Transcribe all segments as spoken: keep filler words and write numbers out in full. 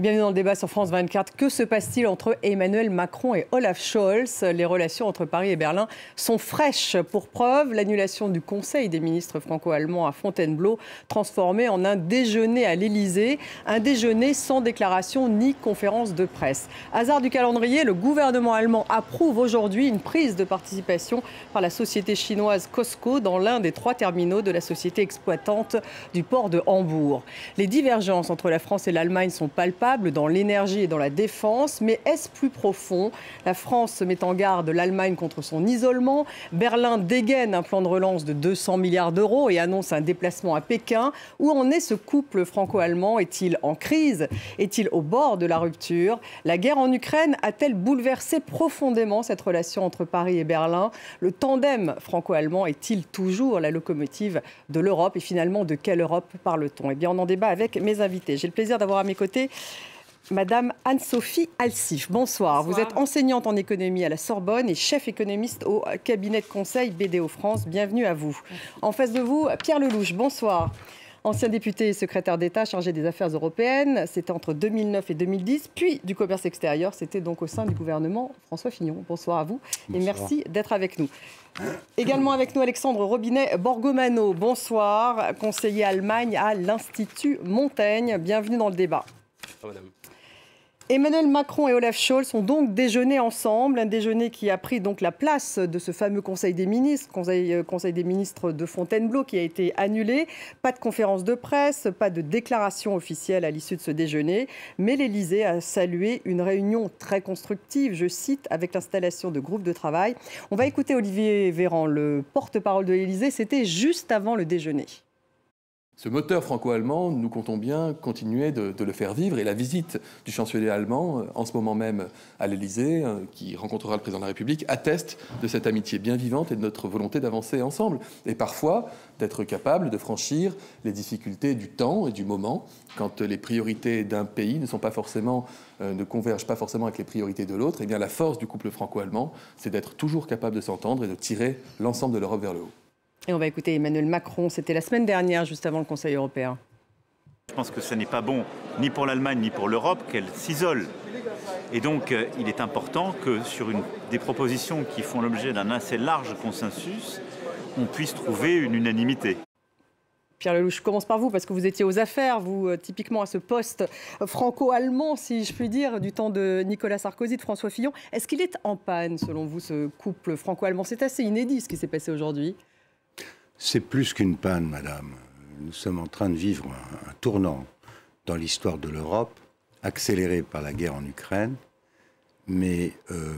Bienvenue dans le débat sur France vingt-quatre. Que se passe-t-il entre Emmanuel Macron et Olaf Scholz? Les relations entre Paris et Berlin sont fraîches. Pour preuve, l'annulation du Conseil des ministres franco-allemands à Fontainebleau, transformé en un déjeuner à l'Élysée. Un déjeuner sans déclaration ni conférence de presse. Hasard du calendrier, le gouvernement allemand approuve aujourd'hui une prise de participation par la société chinoise COSCO dans l'un des trois terminaux de la société exploitante du port de Hambourg. Les divergences entre la France et l'Allemagne sont palpables dans l'énergie et dans la défense, mais est-ce plus profond? La France met en garde l'Allemagne contre son isolement. Berlin dégaine un plan de relance de deux cents milliards d'euros et annonce un déplacement à Pékin. Où en est ce couple franco-allemand? Est-il en crise? Est-il au bord de la rupture? La guerre en Ukraine a-t-elle bouleversé profondément cette relation entre Paris et Berlin? Le tandem franco-allemand est-il toujours la locomotive de l'Europe? Et finalement, de quelle Europe parle-t-on? Eh bien, on en débat avec mes invités. J'ai le plaisir d'avoir à mes côtés Madame Anne-Sophie Alsif. Bonsoir. Bonsoir. Vous êtes enseignante en économie à la Sorbonne et chef économiste au cabinet de conseil B D O France. Bienvenue à vous. Merci. En face de vous, Pierre Lellouche. Bonsoir. Ancien député et secrétaire d'État chargé des affaires européennes, c'était entre deux mille neuf et deux mille dix, puis du commerce extérieur, c'était donc au sein du gouvernement François Fillon. Bonsoir à vous. Bonsoir. Et merci d'être avec nous. Également avec nous, Alexandre Robinet-Borgomano. Bonsoir, conseiller Allemagne à l'Institut Montaigne. Bienvenue dans le débat. Bonsoir, madame. Emmanuel Macron et Olaf Scholz ont donc déjeuné ensemble, un déjeuner qui a pris donc la place de ce fameux Conseil des ministres, Conseil, Conseil des ministres de Fontainebleau qui a été annulé. Pas de conférence de presse, pas de déclaration officielle à l'issue de ce déjeuner, mais l'Élysée a salué une réunion très constructive, je cite, avec l'installation de groupes de travail. On va écouter Olivier Véran, le porte-parole de l'Élysée, c'était juste avant le déjeuner. Ce moteur franco-allemand, nous comptons bien continuer de, de le faire vivre. Et la visite du chancelier allemand, en ce moment même à l'Élysée, qui rencontrera le président de la République, atteste de cette amitié bien vivante et de notre volonté d'avancer ensemble. Et parfois, d'être capable de franchir les difficultés du temps et du moment, quand les priorités d'un pays ne sont pas forcément, euh, ne convergent pas forcément avec les priorités de l'autre. Eh bien, la force du couple franco-allemand, c'est d'être toujours capable de s'entendre et de tirer l'ensemble de l'Europe vers le haut. Et on va écouter Emmanuel Macron, c'était la semaine dernière, juste avant le Conseil européen. Je pense que ce n'est pas bon, ni pour l'Allemagne, ni pour l'Europe, qu'elle s'isole. Et donc, euh, il est important que sur une, des propositions qui font l'objet d'un assez large consensus, on puisse trouver une unanimité. Pierre Lellouche, je commence par vous, parce que vous étiez aux affaires, vous, euh, typiquement à ce poste franco-allemand, si je puis dire, du temps de Nicolas Sarkozy, de François Fillon. Est-ce qu'il est en panne, selon vous, ce couple franco-allemand? C'est assez inédit, ce qui s'est passé aujourd'hui. C'est plus qu'une panne, madame. Nous sommes en train de vivre un, un tournant dans l'histoire de l'Europe, accéléré par la guerre en Ukraine. Mais euh,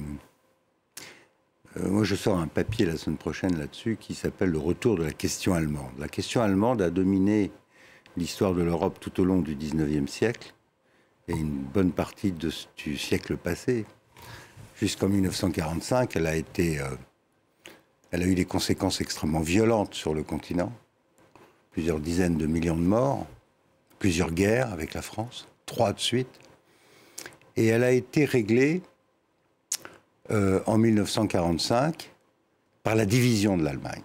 euh, moi, je sors un papier la semaine prochaine là-dessus qui s'appelle « Le retour de la question allemande ». La question allemande a dominé l'histoire de l'Europe tout au long du dix-neuvième siècle et une bonne partie de, du siècle passé. Jusqu'en mille neuf cent quarante-cinq, elle a été... Euh, Elle a eu des conséquences extrêmement violentes sur le continent. Plusieurs dizaines de millions de morts, plusieurs guerres avec la France, trois de suite. Et elle a été réglée euh, en mille neuf cent quarante-cinq par la division de l'Allemagne.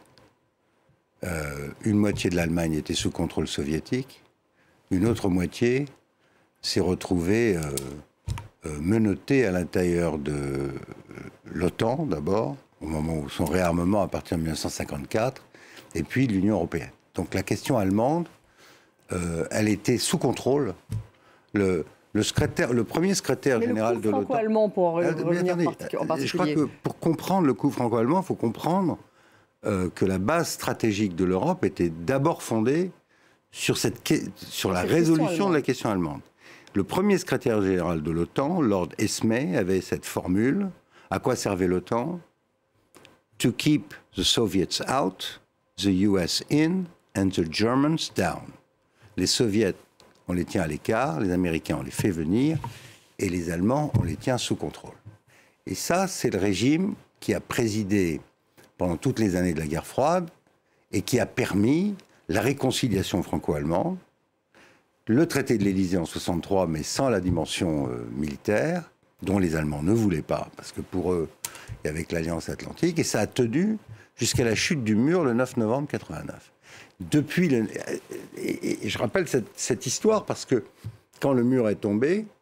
Euh, une moitié de l'Allemagne était sous contrôle soviétique, une autre moitié s'est retrouvée euh, euh, menottée à l'intérieur de euh, l'OTAN d'abord, au moment où son réarmement à partir de mille neuf cent cinquante-quatre, et puis l'Union européenne. Donc la question allemande, euh, elle était sous contrôle. Le, le, secrétaire, le premier secrétaire Mais général le de l'OTAN... franco-allemand, pour euh, revenir attendez, partic en particulier... Je crois que pour comprendre le coup franco-allemand, il faut comprendre euh, que la base stratégique de l'Europe était d'abord fondée sur, cette, sur la résolution de la question allemande. Le premier secrétaire général de l'OTAN, Lord Esmay, avait cette formule. À quoi servait l'OTAN ? To keep the Soviets out, the U S in, and the Germans down. Les Soviets, on les tient à l'écart, les Américains, on les fait venir, et les Allemands, on les tient sous contrôle. Et ça, c'est le régime qui a présidé pendant toutes les années de la guerre froide, et qui a permis la réconciliation franco-allemande, le traité de l'Élysée en soixante-trois, mais sans la dimension euh, militaire, dont les Allemands ne voulaient pas, parce que pour eux, et avec l'Alliance Atlantique, et ça a tenu jusqu'à la chute du mur le neuf novembre quatre-vingt-neuf. Depuis, le, et, et je rappelle cette, cette histoire parce que quand le mur est tombé,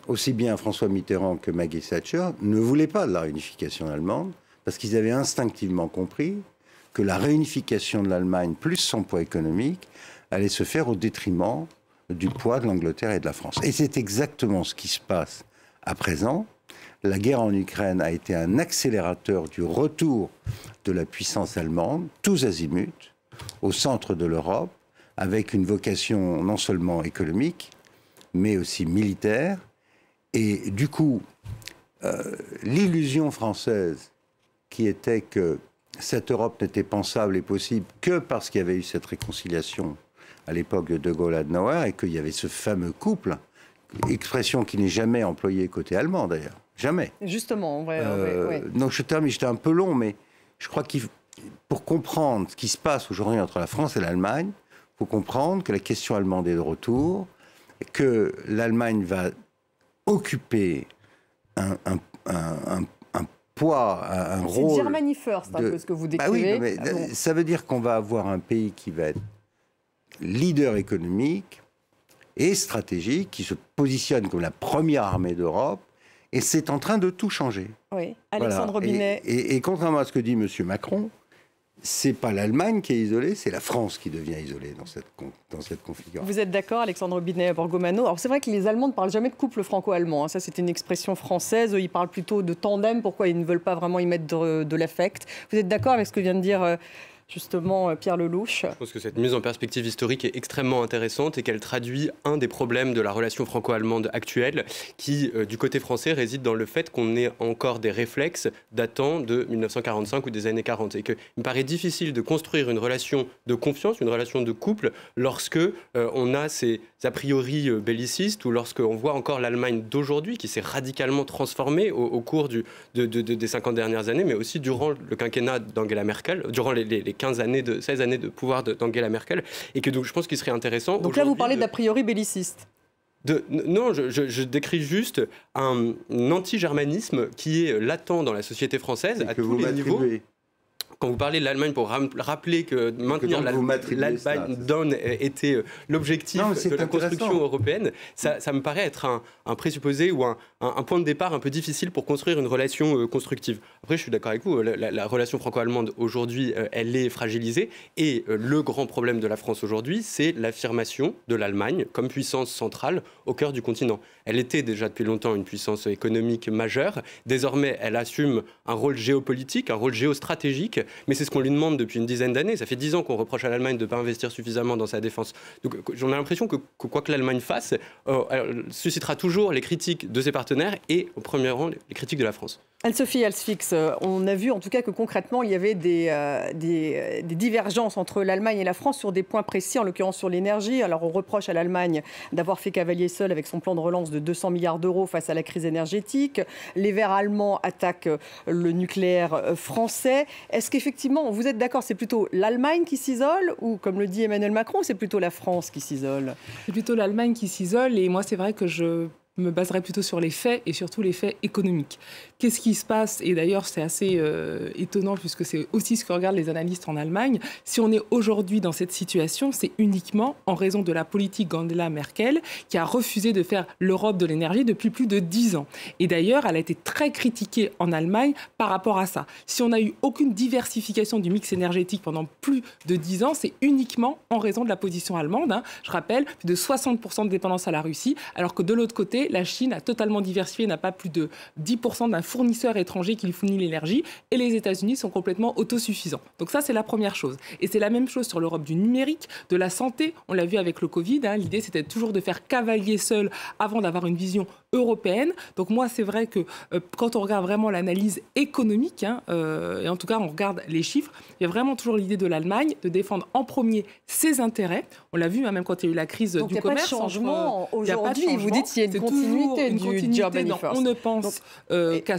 aussi bien François Mitterrand que Maggie Thatcher ne voulaient pas de la réunification allemande, parce qu'ils avaient instinctivement compris que la réunification de l'Allemagne, plus son poids économique, allait se faire au détriment du poids de l'Angleterre et de la France. Et c'est exactement ce qui se passe à présent. La guerre en Ukraine a été un accélérateur du retour de la puissance allemande, tous azimuts, au centre de l'Europe, avec une vocation non seulement économique, mais aussi militaire. Et du coup, euh, l'illusion française qui était que cette Europe n'était pensable et possible que parce qu'il y avait eu cette réconciliation à l'époque de De Gaulle-Adenauer et qu'il y avait ce fameux couple, expression qui n'est jamais employée côté allemand d'ailleurs, jamais. Justement, on va... Euh, ouais. Donc je termine, j'étais un peu long, mais je crois qu'il pour comprendre ce qui se passe aujourd'hui entre la France et l'Allemagne, il faut comprendre que la question allemande est de retour, que l'Allemagne va occuper un, un, un, un, un poids, un, un rôle... C'est Germany First, de... un peu ce que vous décrivez. Bah oui, mais ah bon. Ça veut dire qu'on va avoir un pays qui va être leader économique et stratégique, qui se positionne comme la première armée d'Europe, et c'est en train de tout changer. Oui, Alexandre voilà. Binet. Et, et, et contrairement à ce que dit M. Macron, c'est pas l'Allemagne qui est isolée, c'est la France qui devient isolée dans cette, dans cette configuration. Vous êtes d'accord, Alexandre Binet, Borgomano? Alors c'est vrai que les Allemands ne parlent jamais de couple franco-allemand. Hein. Ça, c'est une expression française. Ils parlent plutôt de tandem. Pourquoi ils ne veulent pas vraiment y mettre de, de l'affect? Vous êtes d'accord avec ce que vient de dire euh, justement Pierre Lelouch? Je pense que cette mise en perspective historique est extrêmement intéressante et qu'elle traduit un des problèmes de la relation franco-allemande actuelle qui, euh, du côté français, réside dans le fait qu'on ait encore des réflexes datant de mille neuf cent quarante-cinq ou des années quarante. Et qu'il me paraît difficile de construire une relation de confiance, une relation de couple, lorsque euh, on a ces a priori euh, bellicistes ou lorsqu'on voit encore l'Allemagne d'aujourd'hui qui s'est radicalement transformée au, au cours du, de, de, de, des cinquante dernières années, mais aussi durant le quinquennat d'Angela Merkel, durant les, les, les quinze années de, seize années de pouvoir d'Angela Merkel, et que donc je pense qu'il serait intéressant... Donc là, vous parlez de... d'a priori belliciste. De, non, je, je, je décris juste un, un anti-germanisme qui est latent dans la société française à tous les niveaux. Quand vous parlez de l'Allemagne, pour rappeler que maintenir l'Allemagne down était l'objectif de la construction européenne, ça, ça me paraît être un, un présupposé ou un, un, un point de départ un peu difficile pour construire une relation euh, constructive. Après, je suis d'accord avec vous, la, la, la relation franco-allemande aujourd'hui, euh, elle est fragilisée. Et euh, le grand problème de la France aujourd'hui, c'est l'affirmation de l'Allemagne comme puissance centrale au cœur du continent. Elle était déjà depuis longtemps une puissance économique majeure. Désormais, elle assume un rôle géopolitique, un rôle géostratégique. Mais c'est ce qu'on lui demande depuis une dizaine d'années. Ça fait dix ans qu'on reproche à l'Allemagne de ne pas investir suffisamment dans sa défense. Donc j'en ai l'impression que, que quoi que l'Allemagne fasse, euh, elle suscitera toujours les critiques de ses partenaires et au premier rang les critiques de la France. Anne-Sophie Alsfix, on a vu en tout cas que concrètement il y avait des, euh, des, des divergences entre l'Allemagne et la France sur des points précis, en l'occurrence sur l'énergie. Alors on reproche à l'Allemagne d'avoir fait cavalier seul avec son plan de relance de deux cents milliards d'euros face à la crise énergétique. Les Verts allemands attaquent le nucléaire français. Est-ce qu'effectivement, vous êtes d'accord, c'est plutôt l'Allemagne qui s'isole ou, comme le dit Emmanuel Macron, c'est plutôt la France qui s'isole? C'est plutôt l'Allemagne qui s'isole et moi c'est vrai que je me baserai plutôt sur les faits et surtout les faits économiques. Qu'est-ce qui se passe? Et d'ailleurs, c'est assez euh, étonnant puisque c'est aussi ce que regardent les analystes en Allemagne. Si on est aujourd'hui dans cette situation, c'est uniquement en raison de la politique d'Angela Merkel qui a refusé de faire l'Europe de l'énergie depuis plus de dix ans. Et d'ailleurs, elle a été très critiquée en Allemagne par rapport à ça. Si on n'a eu aucune diversification du mix énergétique pendant plus de dix ans, c'est uniquement en raison de la position allemande. Hein. Je rappelle, plus de soixante pour cent de dépendance à la Russie, alors que de l'autre côté, la Chine a totalement diversifié, n'a pas plus de dix pour cent d'un fournisseur étranger qui lui fournit l'énergie, et les États-Unis sont complètement autosuffisants. Donc ça, c'est la première chose. Et c'est la même chose sur l'Europe du numérique, de la santé. On l'a vu avec le Covid. Hein, l'idée, c'était toujours de faire cavalier seul avant d'avoir une vision européenne. Donc moi, c'est vrai que euh, quand on regarde vraiment l'analyse économique, hein, euh, et en tout cas, on regarde les chiffres, il y a vraiment toujours l'idée de l'Allemagne de défendre en premier ses intérêts. On l'a vu, hein, même quand il y a eu la crise Donc, du y a commerce. Pas de changement entre, aujourd'hui. Vous dites qu'il y a une c'est continuité une du continuité. Germany Non, First. on ne pense euh, qu'à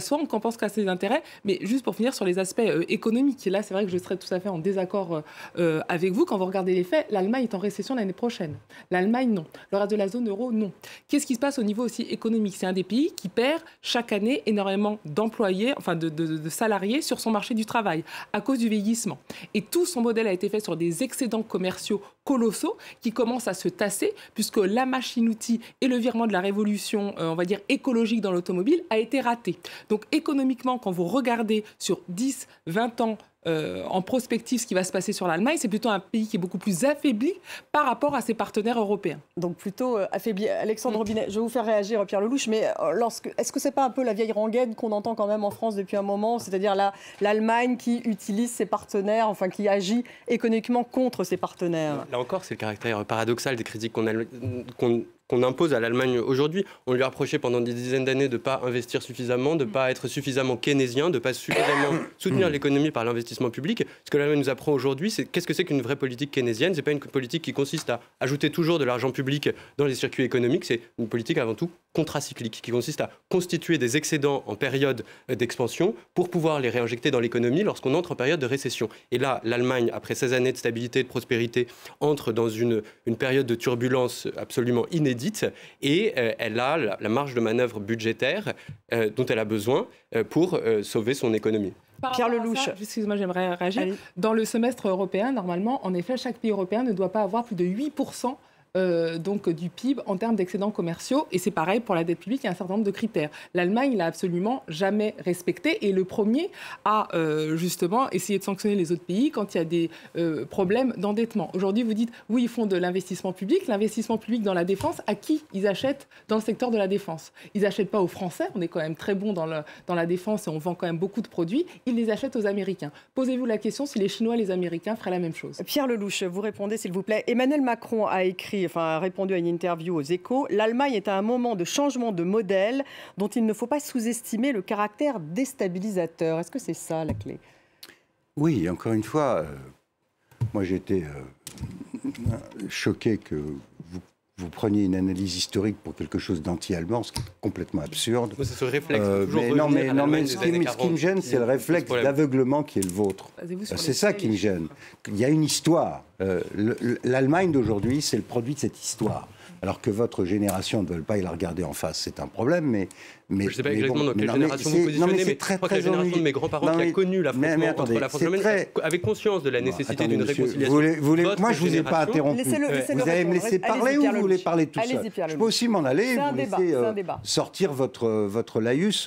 soit on compense qu'à ses intérêts, mais juste pour finir sur les aspects euh, économiques, et là c'est vrai que je serais tout à fait en désaccord euh, avec vous. Quand vous regardez les faits, l'Allemagne est en récession l'année prochaine. L'Allemagne, non. Le reste de la zone euro, non. Qu'est-ce qui se passe au niveau aussi économique? C'est un des pays qui perd chaque année énormément d'employés, enfin de, de, de salariés sur son marché du travail à cause du vieillissement. Et tout son modèle a été fait sur des excédents commerciaux colossaux qui commencent à se tasser puisque la machine-outil et le virement de la révolution, euh, on va dire écologique dans l'automobile, a été raté. Donc économiquement, quand vous regardez sur dix, vingt ans Euh, en prospective ce qui va se passer sur l'Allemagne, c'est plutôt un pays qui est beaucoup plus affaibli par rapport à ses partenaires européens. Donc plutôt euh, affaibli. Alexandre Robinet, je vais vous faire réagir, Pierre Lelouch, mais euh, lorsque, est-ce que c'est pas un peu la vieille rengaine qu'on entend quand même en France depuis un moment, c'est-à-dire la, l'Allemagne qui utilise ses partenaires, enfin qui agit économiquement contre ses partenaires? Là encore, c'est le caractère paradoxal des critiques qu'on a, qu'on qu'on impose à l'Allemagne aujourd'hui. On lui a reproché pendant des dizaines d'années de ne pas investir suffisamment, de ne pas être suffisamment keynésien, de ne pas suffisamment soutenir l'économie par l'investissement public. Ce que l'Allemagne nous apprend aujourd'hui, c'est qu'est-ce que c'est qu'une vraie politique keynésienne? Ce n'est pas une politique qui consiste à ajouter toujours de l'argent public dans les circuits économiques, c'est une politique avant tout contracyclique, qui consiste à constituer des excédents en période d'expansion pour pouvoir les réinjecter dans l'économie lorsqu'on entre en période de récession. Et là, l'Allemagne, après seize années de stabilité et de prospérité, entre dans une, une période de turbulence absolument inédite et euh, elle a la, la marge de manœuvre budgétaire euh, dont elle a besoin euh, pour euh, sauver son économie. Par Pierre Lelouch. Excusez-moi, j'aimerais réagir. Allez. Dans le semestre européen, normalement, en effet, chaque pays européen ne doit pas avoir plus de huit pour cent Euh, donc du P I B en termes d'excédents commerciaux. Et c'est pareil pour la dette publique, il y a un certain nombre de critères. L'Allemagne l'a absolument jamais respecté et le premier a euh, justement essayé de sanctionner les autres pays quand il y a des euh, problèmes d'endettement. Aujourd'hui, vous dites, oui, ils font de l'investissement public. L'investissement public dans la défense, à qui ils achètent dans le secteur de la défense? Ils n'achètent pas aux Français, on est quand même très bon dans, le, dans la défense et on vend quand même beaucoup de produits. Ils les achètent aux Américains. Posez-vous la question si les Chinois et les Américains feraient la même chose. Pierre Lelouch, vous répondez s'il vous plaît. Emmanuel Macron a écrit Enfin, a répondu à une interview aux Échos. L'Allemagne est à un moment de changement de modèle dont il ne faut pas sous-estimer le caractère déstabilisateur. Est-ce que c'est ça la clé? Oui, encore une fois, euh, moi j'ai été euh, choqué que vous, vous preniez une analyse historique pour quelque chose d'anti-allemand, ce qui est complètement absurde. C'est ce réflexe. Euh, mais non, mais, non, mais ce, qui, ce qui me gêne, c'est le réflexe d'aveuglement qui est le vôtre. C'est ça qui me gêne. Il y a une histoire. Euh, L'Allemagne d'aujourd'hui, c'est le produit de cette histoire. Alors que votre génération ne veut pas y la regarder en face, c'est un problème, mais... mais je ne sais pas mais exactement bon, dans quelle non, génération vous positionnez, mais, mais très, je crois que très la génération ennuyeux. de mes grands-parents non, mais, qui a connu l'affrontement entre la France et l'Allemagne, très... avait conscience de la nécessité d'une réconciliation. Vous voulez, vous voulez, moi, je ne vous ai pas interrompu. Laissez-le, laissez-le vous allez me laisser parler ou vous voulez parler tout seul? Je peux aussi m'en aller et vous laisser euh, sortir votre, votre laïus.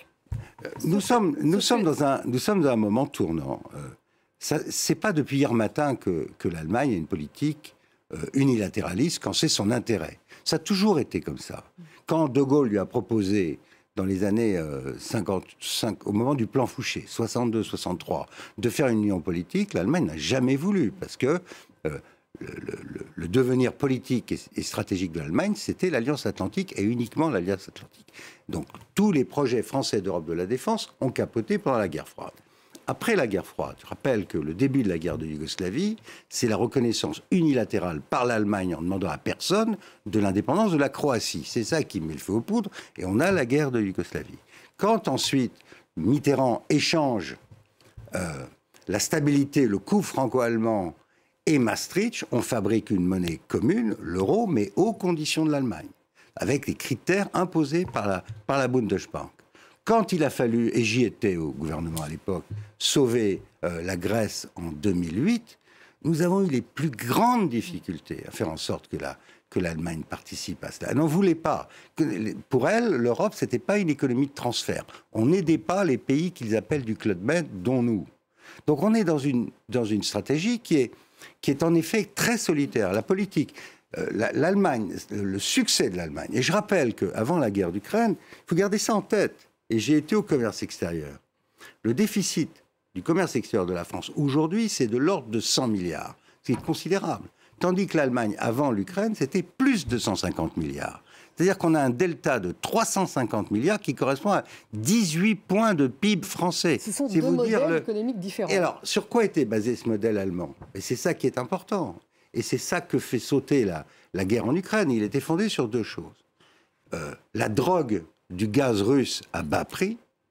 Nous sommes, nous, sommes dans un, nous sommes dans un moment tournant. Ce n'est pas depuis hier matin que, que l'Allemagne a une politique euh, unilatéraliste quand c'est son intérêt. Ça a toujours été comme ça. Quand De Gaulle lui a proposé, dans les années euh, cinquante-cinq, au moment du plan Fouché, soixante-deux soixante-trois, de faire une union politique, l'Allemagne n'a jamais voulu, parce que euh, le, le, le devenir politique et, et stratégique de l'Allemagne, c'était l'Alliance Atlantique et uniquement l'Alliance Atlantique. Donc tous les projets français d'Europe de la défense ont capoté pendant la guerre froide. Après la guerre froide, je rappelle que le début de la guerre de Yougoslavie, c'est la reconnaissance unilatérale par l'Allemagne en demandant à personne de l'indépendance de la Croatie. C'est ça qui met le feu aux poudres, et on a la guerre de Yougoslavie. Quand ensuite Mitterrand échange euh, la stabilité, le coup franco-allemand et Maastricht, on fabrique une monnaie commune, l'euro, mais aux conditions de l'Allemagne, avec les critères imposés par la, par la Bundesbank. Quand il a fallu, et j'y étais au gouvernement à l'époque, sauver euh, la Grèce en deux mille huit, nous avons eu les plus grandes difficultés à faire en sorte que, la, que l'Allemagne participe à cela. Elle n'en voulait pas. Que, pour elle, l'Europe, ce n'était pas une économie de transfert. On n'aidait pas les pays qu'ils appellent du Club Med, dont nous. Donc on est dans une, dans une stratégie qui est, qui est en effet très solitaire. La politique... Euh, l'Allemagne, le succès de l'Allemagne, et je rappelle qu'avant la guerre d'Ukraine, il faut garder ça en tête, et j'ai été au commerce extérieur. Le déficit du commerce extérieur de la France, aujourd'hui, c'est de l'ordre de cent milliards. C'est considérable. Tandis que l'Allemagne, avant l'Ukraine, c'était plus de cent cinquante milliards. C'est-à-dire qu'on a un delta de trois cent cinquante milliards qui correspond à dix-huit points de P I B français. Ce sont deux vous modèles dire le... économiques différents. Et alors, sur quoi était basé ce modèle allemand? Et c'est ça qui est important. Et c'est ça que fait sauter la, la guerre en Ukraine. Il était fondé sur deux choses. Euh, la drogue du gaz russe à bas prix,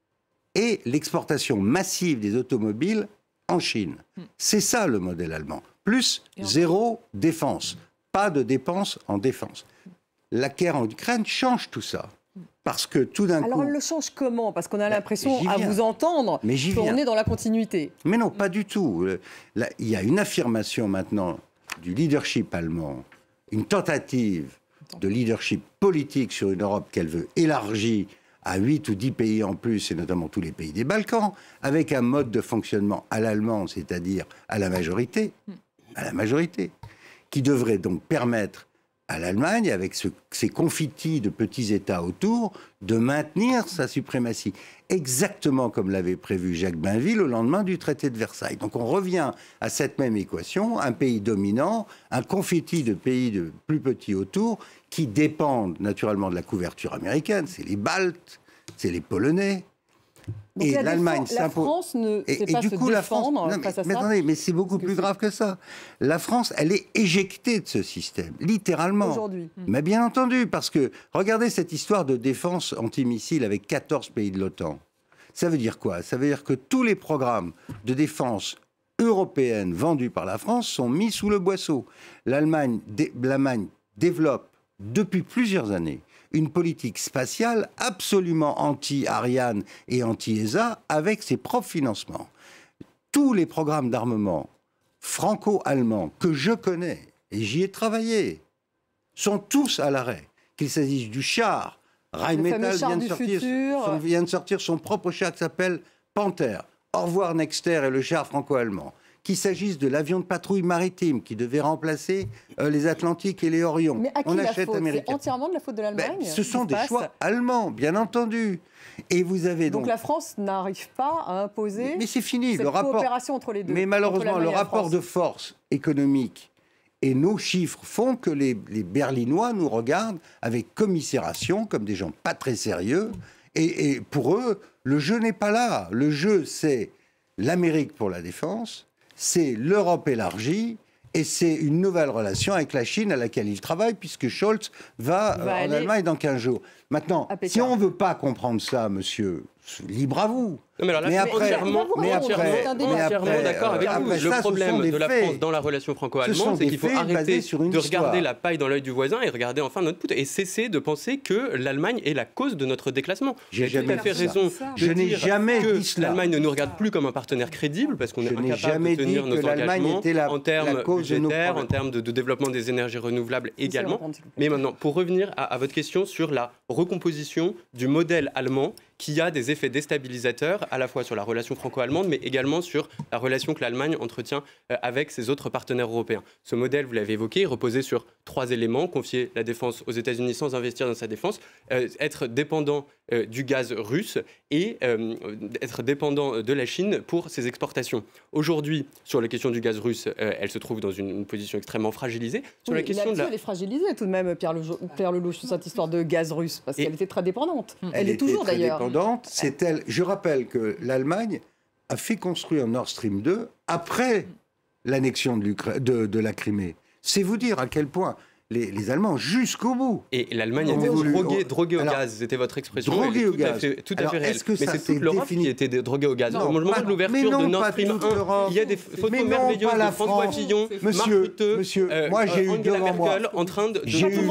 et l'exportation massive des automobiles en Chine. Mm. C'est ça le modèle allemand. Plus zéro défense. Pas de dépenses en défense. La guerre en Ukraine change tout ça. Parce que tout d'un coup... Alors, elle le change comment? Parce qu'on a l'impression, à vous entendre, qu'on est dans la continuité. Mais non, pas du tout. Là, il y a une affirmation maintenant du leadership allemand, une tentative de leadership politique sur une Europe qu'elle veut élargie à huit ou dix pays en plus, et notamment tous les pays des Balkans, avec un mode de fonctionnement à l'allemande, c'est-à-dire à la majorité, à la majorité, qui devrait donc permettre à l'Allemagne, avec ce, ces confitis de petits États autour, de maintenir sa suprématie. Exactement comme l'avait prévu Jacques Bainville au lendemain du traité de Versailles. Donc on revient à cette même équation, un pays dominant, un confetti de pays de plus petits autour, qui dépendent naturellement de la couverture américaine. C'est les Baltes, c'est les Polonais. Donc et l'Allemagne s'impose. La France ne sait pas se défendre face à ça. Mais attendez, mais c'est beaucoup plus grave que ça. La France, elle est éjectée de ce système, littéralement. Aujourd'hui. Mais bien entendu, parce que regardez cette histoire de défense antimissile avec quatorze pays de l'OTAN. Ça veut dire quoi? Ça veut dire que tous les programmes de défense européenne vendus par la France sont mis sous le boisseau. L'Allemagne, dé, l'Allemagne développe depuis plusieurs années une politique spatiale absolument anti-Ariane et anti-E S A avec ses propres financements. Tous les programmes d'armement franco-allemands que je connais, et j'y ai travaillé, sont tous à l'arrêt. Qu'il s'agisse du char, Rheinmetall vient de, sortir son, vient de sortir son propre char qui s'appelle Panther. Au revoir Nexter et le char franco-allemand. Qu'il s'agisse de l'avion de patrouille maritime qui devait remplacer euh, les Atlantiques et les Orions. Mais à qui on la achète faute? américain. C'est entièrement de la faute de l'Allemagne. Ben, ce sont des choix allemands, bien entendu. Et vous avez donc, donc la France n'arrive pas à imposer. Mais, mais c'est fini. Cette le rapport. Coopération entre les deux. Mais malheureusement, le rapport de force économique et nos chiffres font que les, les Berlinois nous regardent avec commisération, comme des gens pas très sérieux. Et, et pour eux, le jeu n'est pas là. Le jeu, c'est l'Amérique pour la défense. C'est l'Europe élargie et c'est une nouvelle relation avec la Chine à laquelle il travaille puisque Scholz va, va euh, en Allemagne dans quinze jours. Maintenant, si on ne veut pas comprendre ça, monsieur, libre à vous. Non, mais, alors là, mais après, entièrement, mais après, entièrement d'accord avec vous. Le problème de la France dans la relation franco-allemande, c'est qu'il faut arrêter de regarder la paille dans l'œil du voisin et regarder enfin notre poutre et cesser de penser que l'Allemagne est la cause de notre déclassement. J'ai tout à fait raison. Je n'ai jamais dit cela. L'Allemagne ne nous regarde plus comme un partenaire crédible parce qu'on est incapable de tenir nos engagements en termes budgétaires, en termes de développement des énergies renouvelables également. Mais maintenant, pour revenir à votre question sur la recomposition du modèle allemand qui a des effets déstabilisateurs à la fois sur la relation franco-allemande, mais également sur la relation que l'Allemagne entretient avec ses autres partenaires européens. Ce modèle, vous l'avez évoqué, reposait sur trois éléments: confier la défense aux États-Unis sans investir dans sa défense, euh, être dépendant euh, du gaz russe et euh, être dépendant de la Chine pour ses exportations. Aujourd'hui, sur la question du gaz russe, euh, elle se trouve dans une, une position extrêmement fragilisée. Sur oui, la question de la... elle est fragilisée tout de même, Pierre, Le... Pierre Lelouch, sur cette histoire de gaz russe, parce qu'elle était très dépendante. Elle, elle est toujours d'ailleurs. C'est elle. Je rappelle que l'Allemagne a fait construire Nord Stream deux après l'annexion de, de, de la Crimée. C'est vous dire à quel point les, les Allemands, jusqu'au bout. Et l'Allemagne était droguée, droguée au alors, gaz, c'était votre expression. Droguée au tout gaz. À fait, tout à alors, fait réel. Que mais c'est toute l'Europe défini... qui était droguée au gaz. Non, au moment pas, de l'ouverture de Nord Stream un, il y a des photos merveilleuses de François Fillon, monsieur, Marc monsieur, euh, moi j'ai eu devant moi, en train de j'ai eu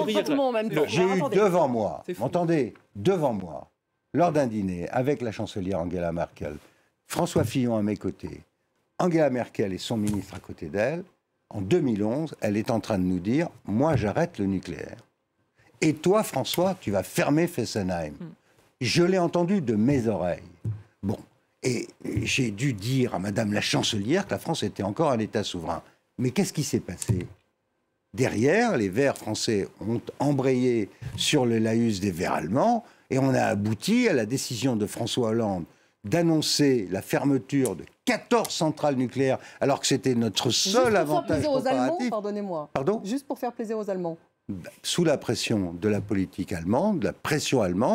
devant moi, entendez, devant moi, lors d'un dîner avec la chancelière Angela Merkel, François Fillon à mes côtés, Angela Merkel et son ministre à côté d'elle. En deux mille onze, elle est en train de nous dire « Moi, j'arrête le nucléaire. Et toi, François, tu vas fermer Fessenheim. Mm. » Je l'ai entendu de mes oreilles. Bon, et j'ai dû dire à Madame la chancelière que la France était encore un État souverain. Mais qu'est-ce qui s'est passé? Derrière, les Verts français ont embrayé sur le laïus des Verts allemands et on a abouti à la décision de François Hollande d'annoncer la fermeture de quatorze centrales nucléaires, alors que c'était notre seul avantage comparatif. Pardonnez-moi. Pardon ? Juste pour faire plaisir aux Allemands. Sous la pression de la politique allemande, de la pression allemande,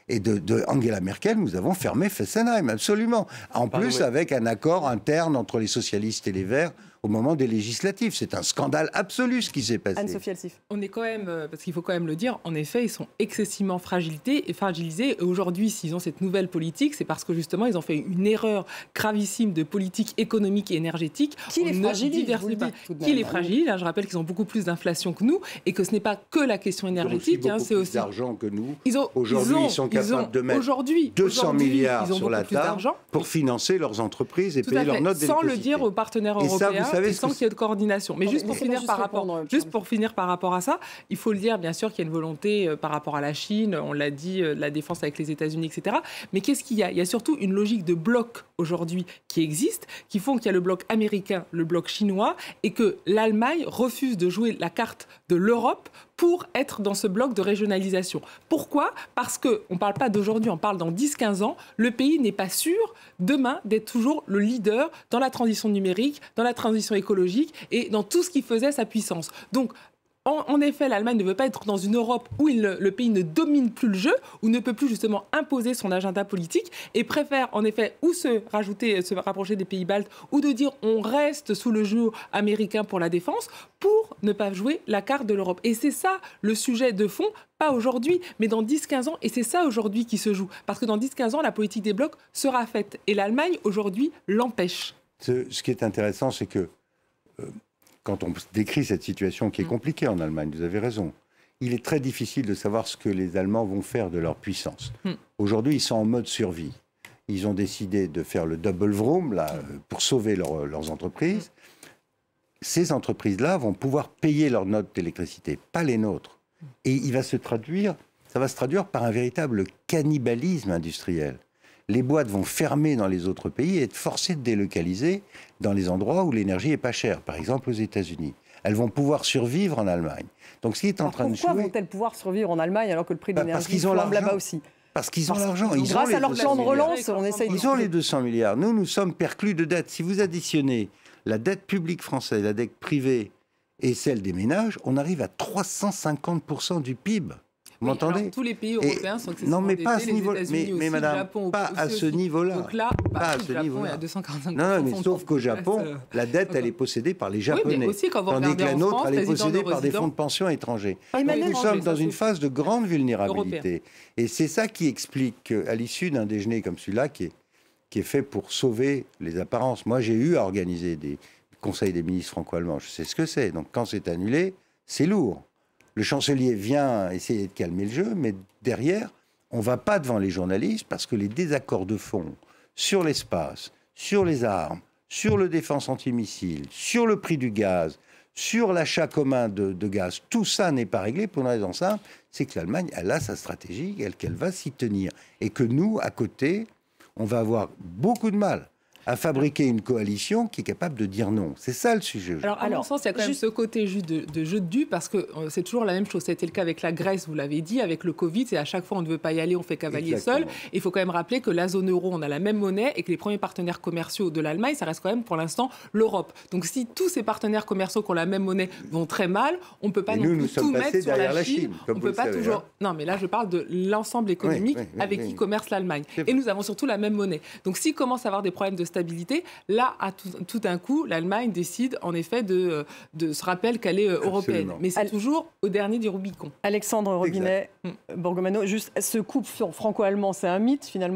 Et de, de Angela Merkel, nous avons fermé Fessenheim, absolument. En Pardon, plus, mais... avec un accord interne entre les socialistes et les Verts au moment des législatives. C'est un scandale absolu ce qui s'est passé. Anne-Sophie Elsif. On est quand même, parce qu'il faut quand même le dire, en effet, ils sont excessivement fragilisés. Et fragilisés. Et aujourd'hui, s'ils ont cette nouvelle politique, c'est parce que justement, ils ont fait une erreur gravissime de politique économique et énergétique. Qui les fragilise, vous le dites, tout de Qui même, les hein. fragilise. Je rappelle qu'ils ont beaucoup plus d'inflation que nous et que ce n'est pas que la question énergétique. Ils ont aussi beaucoup hein, c'est plus aussi d'argent que nous. Ils ont, Aujourd'hui, ils, ont, ils sont capables ils ont, de mettre aujourd'hui, deux cents aujourd'hui, milliards ils ont sur la plus table d'argent. pour financer leurs entreprises et Tout payer à fait, leurs notes sans d'électricité. le dire aux partenaires Et ça, européens, vous savez et ce sans que qu'il y ait de coordination. Mais Attendez, juste pour, laissez-moi finir juste par rapport, répondre, juste pour finir par rapport à ça, il faut le dire, bien sûr, qu'il y a une volonté euh, par rapport à la Chine, on l'a dit, euh, de la défense avec les États-Unis, et cetera. Mais qu'est-ce qu'il y a ? Il y a surtout une logique de bloc aujourd'hui qui existe, qui font qu'il y a le bloc américain, le bloc chinois, et que l'Allemagne refuse de jouer la carte de l'Europe pour être dans ce bloc de régionalisation. Pourquoi ? Parce qu'on ne parle pas d'aujourd'hui, on parle dans dix quinze ans, le pays n'est pas sûr demain d'être toujours le leader dans la transition numérique, dans la transition écologique et dans tout ce qui faisait sa puissance. Donc, En, en effet, l'Allemagne ne veut pas être dans une Europe où il, le pays ne domine plus le jeu, où ne peut plus justement imposer son agenda politique, et préfère en effet ou se rajouter, se rapprocher des pays baltes, ou de dire on reste sous le joug américain pour la défense, pour ne pas jouer la carte de l'Europe. Et c'est ça le sujet de fond, pas aujourd'hui, mais dans dix quinze ans, et c'est ça aujourd'hui qui se joue. Parce que dans dix quinze ans, la politique des blocs sera faite, et l'Allemagne aujourd'hui l'empêche. Ce, ce qui est intéressant, c'est que euh, quand on décrit cette situation qui est compliquée en Allemagne, vous avez raison, il est très difficile de savoir ce que les Allemands vont faire de leur puissance. Mm. Aujourd'hui, ils sont en mode survie. Ils ont décidé de faire le double vroom là, pour sauver leur, leurs entreprises. Mm. Ces entreprises-là vont pouvoir payer leurs notes d'électricité, pas les nôtres. Et il va se traduire, ça va se traduire par un véritable cannibalisme industriel. Les boîtes vont fermer dans les autres pays et être forcées de délocaliser dans les endroits où l'énergie est pas chère, par exemple aux États-Unis. Elles vont pouvoir survivre en Allemagne. Donc, ce qui est en alors train de jouer... Pourquoi vont-elles pouvoir survivre en Allemagne alors que le prix de bah, l'énergie flambe là-bas aussi ? Parce qu'ils ont l'argent. Ils Grâce à leur plan de relance, on essaye de... Ils ont les deux cents milliards. Nous, nous sommes perclus de dettes. Si vous additionnez la dette publique française, la dette privée et celle des ménages, on arrive à trois cent cinquante pour cent du P I B. Vous oui, m'entendez ? Tous les pays européens et, sont excessivement non, mais pas à ce niveau. Mais, mais, mais madame, Japon, pas à ce niveau-là. Donc là, pas bah, à ce Japon, niveau-là. il y a deux cent quarante-cinq non, non, mais sauf qu'au Japon, euh... la dette, elle est possédée par les Japonais. Oui, mais aussi, quand vous tandis que la nôtre, France, elle est possédée de par des fonds de pension étrangers. Donc, nous sommes dans une phase de grande vulnérabilité. Européen. Et c'est ça qui explique qu'à l'issue d'un déjeuner comme celui-là, qui est, qui est fait pour sauver les apparences. Moi, j'ai eu à organiser des conseils des ministres franco-allemands. Je sais ce que c'est. Donc, quand c'est annulé, c'est lourd. Le chancelier vient essayer de calmer le jeu, mais derrière, on ne va pas devant les journalistes parce que les désaccords de fond sur l'espace, sur les armes, sur le défense antimissile, sur le prix du gaz, sur l'achat commun de, de gaz, tout ça n'est pas réglé pour une raison simple, c'est que l'Allemagne, elle a sa stratégie et qu'elle va s'y tenir. Et que nous, à côté, on va avoir beaucoup de mal à fabriquer une coalition qui est capable de dire non. C'est ça le sujet. Alors, à mon sens, il y a quand même juste... ce côté juste de, de jeu de dupes, parce que euh, c'est toujours la même chose. C'était le cas avec la Grèce, vous l'avez dit, avec le Covid, c'est à chaque fois on ne veut pas y aller, on fait cavalier Exactement. seul. Il faut quand même rappeler que la zone euro, on a la même monnaie, et que les premiers partenaires commerciaux de l'Allemagne, ça reste quand même pour l'instant l'Europe. Donc si tous ces partenaires commerciaux qui ont la même monnaie vont très mal, on ne peut pas et non nous, plus nous tout mettre sur la Chine. La Chine on ne peut pas savez, toujours... Hein. Non, mais là je parle de l'ensemble économique oui, oui, oui, avec oui, qui oui. commerce l'Allemagne. Et nous avons surtout la même monnaie. Donc s'il commence à avoir des problèmes de stabilité, là, à tout, tout d'un coup, l'Allemagne décide en effet de, de se rappeler qu'elle est européenne. Absolument. Mais c'est Al- toujours au dernier du Rubicon. Alexandre Robinet, Borgomano, juste ce couple franco-allemand, c'est un mythe finalement ?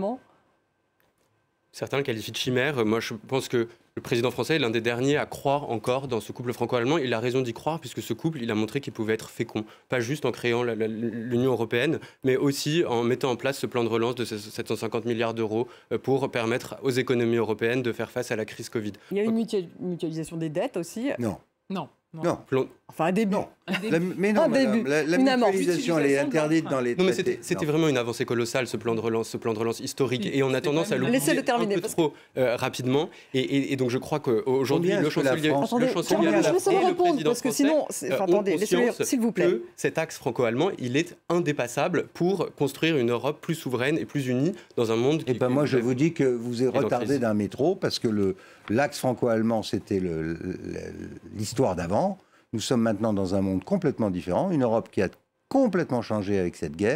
Certains le qualifient de chimère. Moi, je pense que le président français est l'un des derniers à croire encore dans ce couple franco-allemand. Il a raison d'y croire, puisque ce couple, il a montré qu'il pouvait être fécond. Pas juste en créant la, la, l'Union européenne, mais aussi en mettant en place ce plan de relance de sept cent cinquante milliards d'euros pour permettre aux économies européennes de faire face à la crise Covid. Il y a une mutua- mutualisation des dettes aussi. Non. Non. Non. Non. Plan... Enfin, un début. Non. Un début. La, mais non, Un madame, début. la, la Une amorce. mutualisation, elle est interdite dans les Non, mais traités. c'était, c'était Non. vraiment une avancée colossale, ce plan de relance, ce plan de relance historique. Oui, et on a c'est tendance quand à même- l'oublier Laissez-le terminer, un peu parce trop euh, rapidement. Et, et, et donc, je crois qu'aujourd'hui, Combien le est-ce que la chancelier, France- le Attendez, chancelier Pierre, à la laissez-le et le répondre, président parce que français, sinon, c'est- euh, enfin, ont attendez, laissez-le- conscience s'il vous plaît. que cet axe franco-allemand, il est indépassable pour construire une Europe plus souveraine et plus unie dans un monde qui Eh ben moi, je vous dis que vous êtes dans retardé crise. d'un métro parce que le, l'axe franco-allemand, c'était le, le- l'histoire d'avant. Nous sommes maintenant dans un monde complètement différent, une Europe qui a complètement changé avec cette guerre,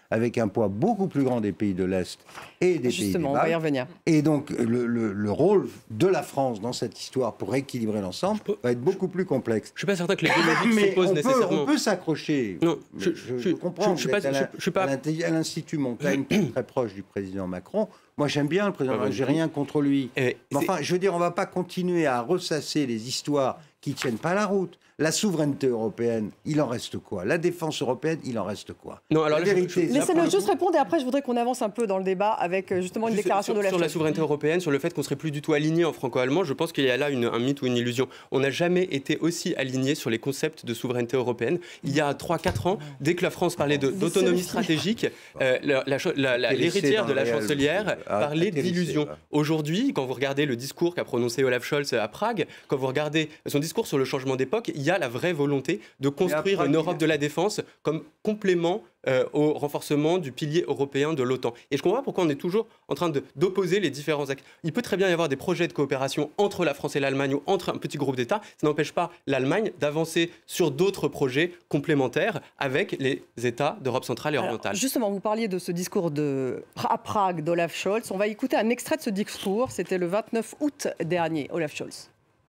avec un poids beaucoup plus grand des pays de l'Est et des Justement, pays on va y des revenir. Et donc, le, le, le rôle de la France dans cette histoire pour rééquilibrer l'ensemble va être beaucoup plus complexe. Je ne suis pas certain que les deux logiques s'opposent nécessairement. On peut s'accrocher. Non, je, je, je comprends. Je, je, je, je, je suis pas à l'Institut Montaigne, qui est très proche du président Macron. Moi, j'aime bien le président Macron. J'ai rien contre lui. Et mais enfin, je veux dire, on ne va pas continuer à ressasser les histoires qui ne tiennent pas la route. La souveraineté européenne, il en reste quoi? La défense européenne, il en reste quoi? Non, alors la vérité. Laissez-le juste répondre et après je voudrais qu'on avance un peu dans le débat avec justement une juste déclaration sur, de la Sur la souveraineté européenne, sur le fait qu'on serait plus du tout aligné en franco-allemand, je pense qu'il y a là une, un mythe ou une illusion. On n'a jamais été aussi aligné sur les concepts de souveraineté européenne. Il y a trois quatre ans, dès que la France parlait d'autonomie stratégique, euh, l'héritière de la chancelière parlait d'illusion. Aujourd'hui, quand vous regardez le discours qu'a prononcé Olaf Scholz à Prague, quand vous regardez son discours sur le changement d'époque, il y a la vraie volonté de construire une Europe de la défense comme complément euh, au renforcement du pilier européen de l'OTAN. Et je comprends pas pourquoi on est toujours en train d'opposer les différents actes. Il peut très bien y avoir des projets de coopération entre la France et l'Allemagne ou entre un petit groupe d'États. Ça n'empêche pas l'Allemagne d'avancer sur d'autres projets complémentaires avec les États d'Europe centrale et orientale. Alors, justement, vous parliez de ce discours de, à Prague d'Olaf Scholz. On va écouter un extrait de ce discours. C'était le vingt-neuf août dernier, Olaf Scholz.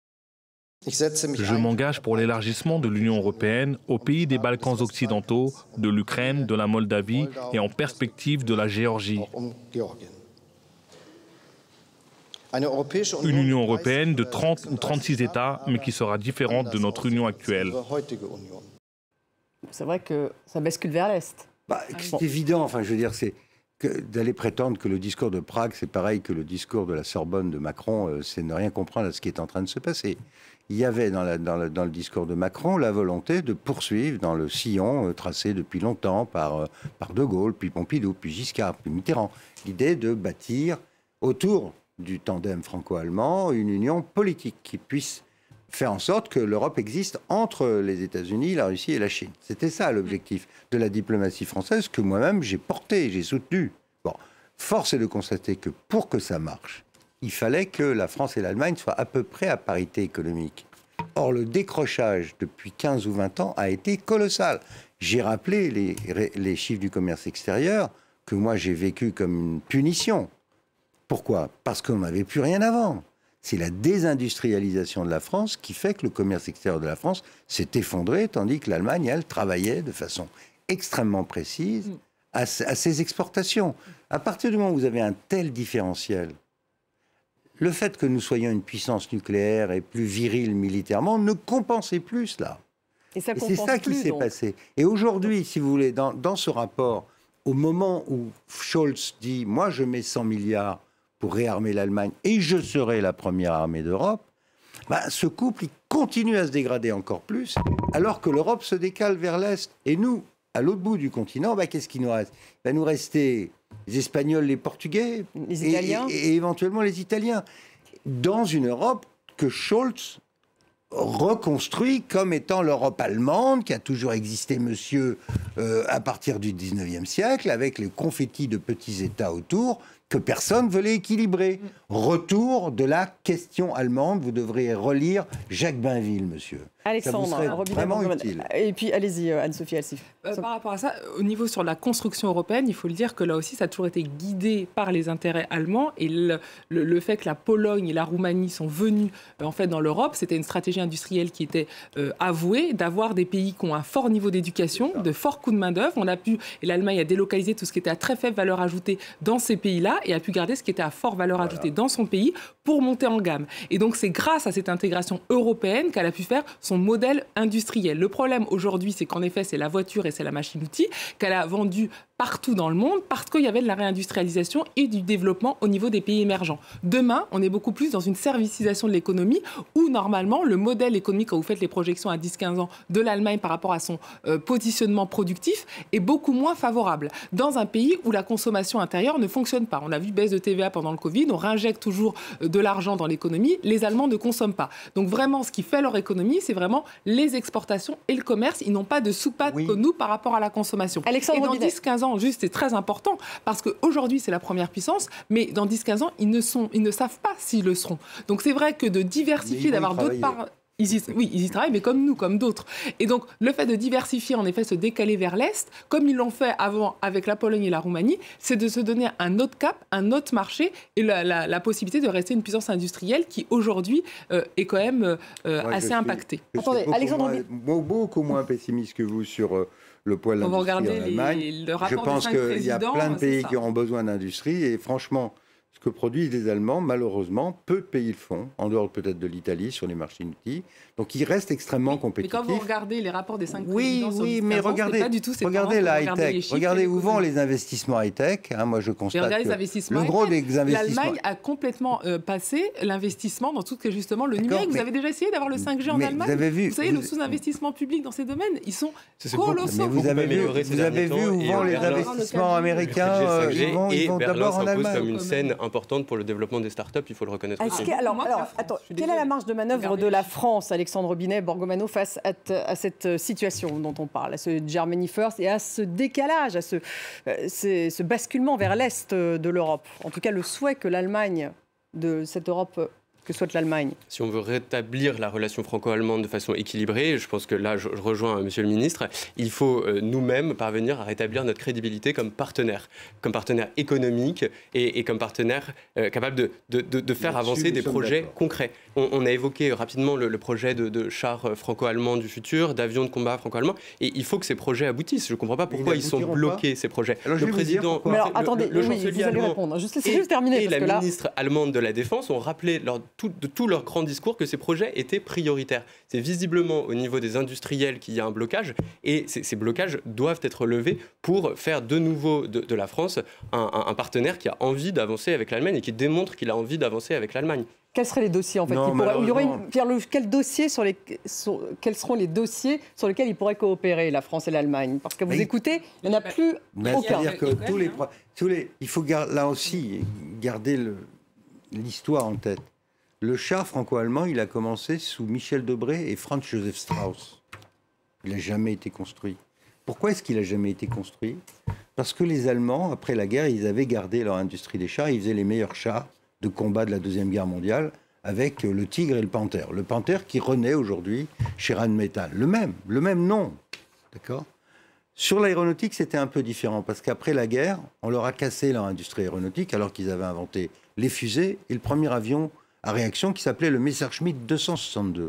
Je m'engage pour l'élargissement de l'Union européenne aux pays des Balkans occidentaux, de l'Ukraine, de la Moldavie et en perspective de la Géorgie. Une Union européenne de trente ou trente-six États, mais qui sera différente de notre Union actuelle. C'est vrai que ça bascule vers l'Est. Bah, c'est bon. évident, enfin je veux dire, c'est d'aller prétendre que le discours de Prague, c'est pareil que le discours de la Sorbonne de Macron, euh, c'est ne rien comprendre à ce qui est en train de se passer. Il y avait dans, la, dans, la, dans le discours de Macron la volonté de poursuivre dans le sillon euh, tracé depuis longtemps par, euh, par De Gaulle, puis Pompidou, puis Giscard, puis Mitterrand. L'idée de bâtir autour du tandem franco-allemand une union politique qui puisse faire en sorte que l'Europe existe entre les États-Unis, la Russie et la Chine. C'était ça l'objectif de la diplomatie française que moi-même j'ai porté, j'ai soutenu. Bon, force est de constater que pour que ça marche, il fallait que la France et l'Allemagne soient à peu près à parité économique. Or, le décrochage depuis quinze ou vingt ans a été colossal. J'ai rappelé les, les chiffres du commerce extérieur que moi j'ai vécu comme une punition. Pourquoi? Parce qu'on n'avait plus rien à vendre. C'est la désindustrialisation de la France qui fait que le commerce extérieur de la France s'est effondré, tandis que l'Allemagne, elle, travaillait de façon extrêmement précise à, à ses exportations. À partir du moment où vous avez un tel différentiel, le fait que nous soyons une puissance nucléaire et plus virile militairement ne compensait plus cela. Et, ça et c'est ça qui s'est passé. Et aujourd'hui, si vous voulez, dans, dans ce rapport, au moment où Scholz dit « moi je mets cent milliards », pour réarmer l'Allemagne, et je serai la première armée d'Europe, bah, ce couple il continue à se dégrader encore plus, alors que l'Europe se décale vers l'Est. Et nous, à l'autre bout du continent, bah, qu'est-ce qui nous reste? Il va nous rester les Espagnols, les Portugais, les et, Italiens. Et, et éventuellement les Italiens, dans une Europe que Scholz reconstruit comme étant l'Europe allemande, qui a toujours existé, monsieur, euh, à partir du dix-neuvième siècle, avec les confettis de petits États autour, que personne ne veut équilibrer. Retour de la question allemande. Vous devrez relire Jacques Bainville, monsieur. Alexandre, ça vous serait vraiment utile. Et puis, allez-y, Anne-Sophie Alsif. Euh, par rapport à ça, au niveau sur la construction européenne, il faut le dire que là aussi, ça a toujours été guidé par les intérêts allemands. Et le, le, le fait que la Pologne et la Roumanie sont venus euh, en fait, dans l'Europe, c'était une stratégie industrielle qui était euh, avouée, d'avoir des pays qui ont un fort niveau d'éducation, de forts coûts de main-d'œuvre. On a pu, et l'Allemagne a délocalisé tout ce qui était à très faible valeur ajoutée dans ces pays-là et a pu garder ce qui était à forte valeur voilà. ajoutée dans son pays pour monter en gamme. Et donc, c'est grâce à cette intégration européenne qu'elle a pu faire son modèle industriel. Le problème aujourd'hui, c'est qu'en effet, c'est la voiture et c'est la machine-outil qu'elle a vendue partout dans le monde parce qu'il y avait de la réindustrialisation et du développement au niveau des pays émergents. Demain, on est beaucoup plus dans une servicisation de l'économie où, normalement, le modèle économique, quand vous faites les projections à dix quinze ans de l'Allemagne par rapport à son euh, positionnement productif, est beaucoup moins favorable. Dans un pays où la consommation intérieure ne fonctionne pas. On a vu baisse de T V A pendant le Covid, on réinjecte toujours de l'argent dans l'économie, les Allemands ne consomment pas. Donc vraiment, ce qui fait leur économie, c'est vraiment les exportations et le commerce. Ils n'ont pas de soupape oui. comme nous par rapport à la consommation. Alexandre et dans Robinet. dix quinze ans, juste, c'est très important, parce qu'aujourd'hui, c'est la première puissance, mais dans dix quinze ans, ils ne, sont, ils ne savent pas s'ils le seront. Donc c'est vrai que de diversifier, d'avoir d'autres parts... Ils y, oui, ils y travaillent, mais comme nous, comme d'autres. Et donc, le fait de diversifier, en effet, se décaler vers l'Est, comme ils l'ont fait avant avec la Pologne et la Roumanie, c'est de se donner un autre cap, un autre marché et la, la, la possibilité de rester une puissance industrielle qui, aujourd'hui, euh, est quand même euh, Moi, assez suis, impactée. Attendez, Alexandre moins, beaucoup moins pessimiste que vous sur euh, le poids de l'industrie en Allemagne. Les, le je pense qu'il y a plein de pays qui auront besoin d'industrie et franchement, ce que produisent les Allemands, malheureusement, peu de pays le font, en dehors peut-être de l'Italie, sur les marchés multi. Donc, ils restent extrêmement mais, compétitifs. Mais quand vous regardez les rapports des cinq oui, présidents oui, mais regardez, pas du tout regardez la high-tech. Regardez où vont les investissements high-tech. Hein, moi, je constate que le gros des investissements... L'Allemagne a complètement euh, passé l'investissement dans tout ce qui est justement le numérique. Vous avez déjà essayé d'avoir le cinq G en Allemagne? Vous, avez vu, vous savez, vous... le sous-investissement public dans ces domaines, ils sont colossaux. Mais vous avez vu, vous avez vu où vont les investissements américains? Ils vont d'abord en Allemagne. Comme une scène importante pour le développement des startups, il faut le reconnaître. Que, alors, alors attends, quelle est la marge de manœuvre de la France, Alexandre Binet, Borgomano, face à, à cette situation dont on parle, à ce Germany First et à ce décalage, à ce, ce, ce basculement vers l'Est de l'Europe? En tout cas, le souhait que l'Allemagne, de cette Europe que souhaite l'Allemagne. Si on veut rétablir la relation franco-allemande de façon équilibrée, je pense que là, je rejoins Monsieur le Ministre, il faut euh, nous-mêmes parvenir à rétablir notre crédibilité comme partenaire, comme partenaire économique et, et comme partenaire euh, capable de, de, de, de faire avancer des projets concrets. On, on a évoqué rapidement le, le projet de, de chars franco-allemands du futur, d'avions de combat franco-allemands, et il faut que ces projets aboutissent. Je ne comprends pas pourquoi ils, ils sont bloqués, pas. ces projets. Alors, le président, mais alors, le, attendez, le, le oui, chancelier vous allez allemand répondre. Juste, et, juste terminer, et parce la que là... ministre allemande de la Défense ont rappelé lors tout, de tous leurs grands discours que ces projets étaient prioritaires. C'est visiblement au niveau des industriels qu'il y a un blocage et ces, ces blocages doivent être levés pour faire de nouveau de, de la France un, un, un partenaire qui a envie d'avancer avec l'Allemagne et qui démontre qu'il a envie d'avancer avec l'Allemagne. Quels seraient les dossiers en fait non, il, pourrait, il y aurait une, Pierre Lelouch, quel dossier sur les, sur, quels seront les dossiers sur lesquels ils pourraient coopérer, la France et l'Allemagne? Parce que vous mais, écoutez, il n'y en a plus mais aucun. C'est-à-dire que tous les, tous les, il faut gar, là aussi garder le, l'histoire en tête. Le char franco-allemand, il a commencé sous Michel Debré et Franz Josef Strauss. Il n'a jamais été construit. Pourquoi est-ce qu'il n'a jamais été construit? Parce que les Allemands, après la guerre, ils avaient gardé leur industrie des chars. Ils faisaient les meilleurs chars de combat de la Deuxième Guerre mondiale avec le Tigre et le Panther. Le Panther qui renaît aujourd'hui chez Rheinmetall. Le même, le même nom. D'accord ? Sur l'aéronautique, c'était un peu différent parce qu'après la guerre, on leur a cassé leur industrie aéronautique alors qu'ils avaient inventé les fusées et le premier avion à réaction qui s'appelait le Messerschmitt deux cent soixante-deux.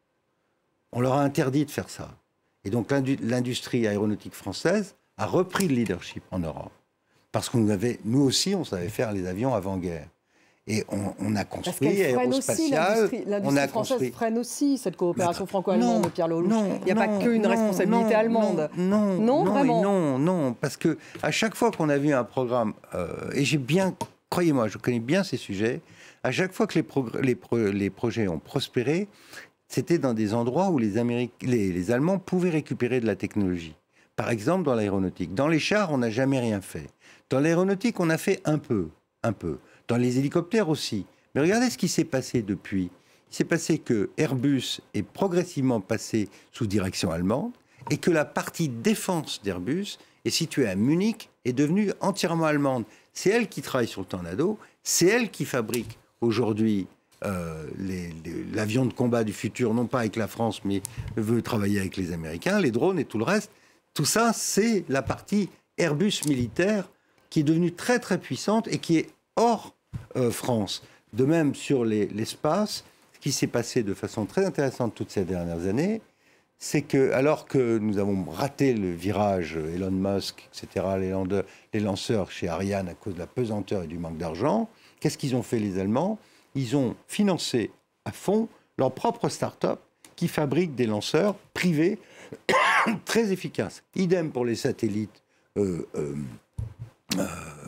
On leur a interdit de faire ça. Et donc l'industrie aéronautique française a repris le leadership en Europe. Parce qu'on avait, nous aussi, on savait faire les avions avant-guerre. Et on, on a construit aérospatial. L'industrie française construit... freine aussi cette coopération franco-allemande, Pierre Lelouch. Il n'y a non, pas qu'une responsabilité non, allemande. Non, non, non, vraiment. non, non, parce que à chaque fois qu'on a vu un programme, euh, et j'ai bien, croyez-moi, je connais bien ces sujets, à chaque fois que les, les, pro les projets ont prospéré, c'était dans des endroits où les, Améric les, les Allemands pouvaient récupérer de la technologie. Par exemple, dans l'aéronautique. Dans les chars, on n'a jamais rien fait. Dans l'aéronautique, on a fait un peu, un peu. Dans les hélicoptères aussi. Mais regardez ce qui s'est passé depuis. Il s'est passé que Airbus est progressivement passé sous direction allemande et que la partie défense d'Airbus est située à Munich et est devenue entièrement allemande. C'est elle qui travaille sur le Tornado, c'est elle qui fabrique aujourd'hui euh, l'avion de combat du futur, non pas avec la France, mais veut travailler avec les Américains, les drones et tout le reste. Tout ça, c'est la partie Airbus militaire qui est devenue très très puissante et qui est hors euh, France. De même sur l'espace, ce qui s'est passé de façon très intéressante toutes ces dernières années, c'est que alors que nous avons raté le virage Elon Musk, et cetera, les, landeurs, les lanceurs chez Ariane à cause de la pesanteur et du manque d'argent, qu'est-ce qu'ils ont fait les Allemands? Ils ont financé à fond leur propre start-up qui fabrique des lanceurs privés très efficaces. Idem pour les satellites euh, euh, euh,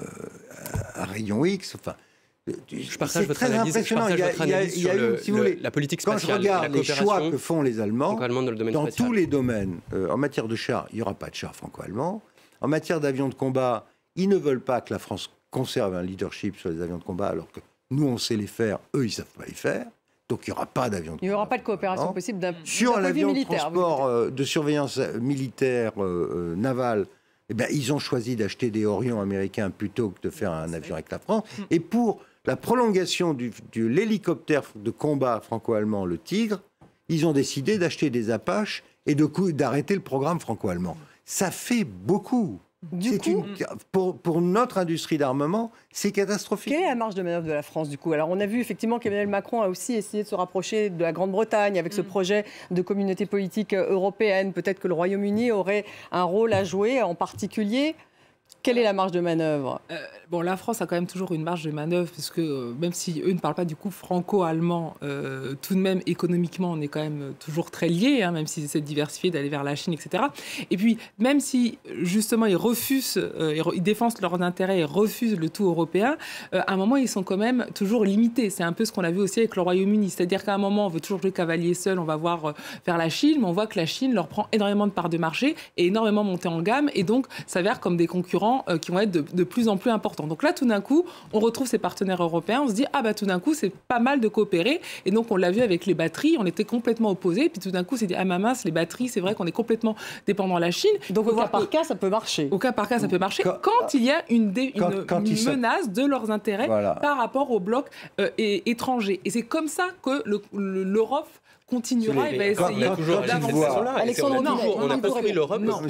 à rayon X. Enfin, je partage votre analyse, je partage votre analyse sur le, si le, la politique spatiale. Quand je regarde les choix que font les Allemands, dans, le dans tous les domaines, euh, en matière de chars, il n'y aura pas de chars franco-allemands. En matière d'avions de combat, ils ne veulent pas que la France conserve un leadership sur les avions de combat, alors que nous, on sait les faire, eux, ils ne savent pas les faire. Donc, il n'y aura pas d'avion de combat. Il n'y aura pas de coopération non. possible d'un Sur l'avion de transport euh, de surveillance militaire euh, euh, navale, eh ben, ils ont choisi d'acheter des Orions américains plutôt que de faire un avion avec la France. Mm. Et pour la prolongation du, de l'hélicoptère de combat franco-allemand, le Tigre, ils ont décidé d'acheter des Apaches et de coup, d'arrêter le programme franco-allemand. Ça fait beaucoup. Du coup, une, pour, pour notre industrie d'armement, c'est catastrophique. Quelle est la marge de manœuvre de la France, du coup? Alors, on a vu effectivement qu'Emmanuel Macron a aussi essayé de se rapprocher de la Grande-Bretagne avec ce projet de communauté politique européenne. Peut-être que le Royaume-Uni aurait un rôle à jouer, en particulier. Quelle est la marge de manœuvre? euh, Bon, la France a quand même toujours une marge de manœuvre, parce que euh, même si eux ne parlent pas du coup franco-allemand, euh, tout de même, économiquement, on est quand même toujours très liés, hein, même s'ils essaient de diversifier, d'aller vers la Chine, et cetera. Et puis, même si, justement, ils refusent, euh, ils défendent leurs intérêts et refusent le tout européen, euh, à un moment, ils sont quand même toujours limités. C'est un peu ce qu'on a vu aussi avec le Royaume-Uni. C'est-à-dire qu'à un moment, on veut toujours jouer cavalier seul, on va voir euh, vers la Chine, mais on voit que la Chine leur prend énormément de parts de marché et énormément monté en gamme, et donc s'avère comme des concurrents qui vont être de, de plus en plus importants. Donc là, tout d'un coup, on retrouve ces partenaires européens, on se dit, ah bah tout d'un coup, c'est pas mal de coopérer. Et donc, on l'a vu avec les batteries, on était complètement opposés. Puis tout d'un coup, c'est dit, ah ma mince, les batteries, c'est vrai qu'on est complètement dépendant de la Chine. Donc au cas par cas, ça peut marcher. Au cas par cas, ça peut marcher quand, quand il y a une, dé, quand, une, quand une menace de leurs intérêts voilà. par rapport au bloc euh, et, étranger. Et c'est comme ça que le, le, l'Europe continuera et va essayer d'avancer. Alexandre, non, on a construit l'Europe pour,